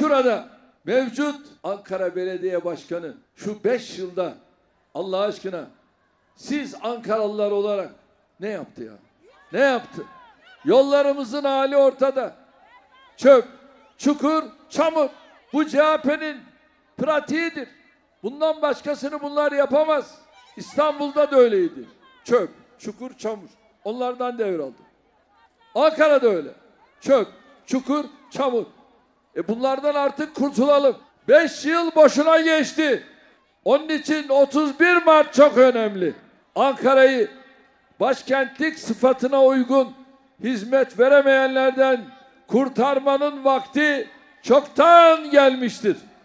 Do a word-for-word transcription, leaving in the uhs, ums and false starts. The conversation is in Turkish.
şurada mevcut Ankara Belediye Başkanı şu beş yılda Allah aşkına siz Ankaralılar olarak ne yaptı ya? Ne yaptı? Yollarımızın hali ortada. Çöp, çukur, çamur. Bu C H P'nin pratiğidir. Bundan başkasını bunlar yapamaz. İstanbul'da da öyleydi. Çöp, çukur, çamur. Onlardan devraldı. Ankara'da öyle. Çöp, çukur, çamur. E bunlardan artık kurtulalım. Beş yıl boşuna geçti. Onun için otuz bir Mart çok önemli. Ankara'yı başkentlik sıfatına uygun hizmet veremeyenlerden kurtarmanın vakti çoktan gelmiştir.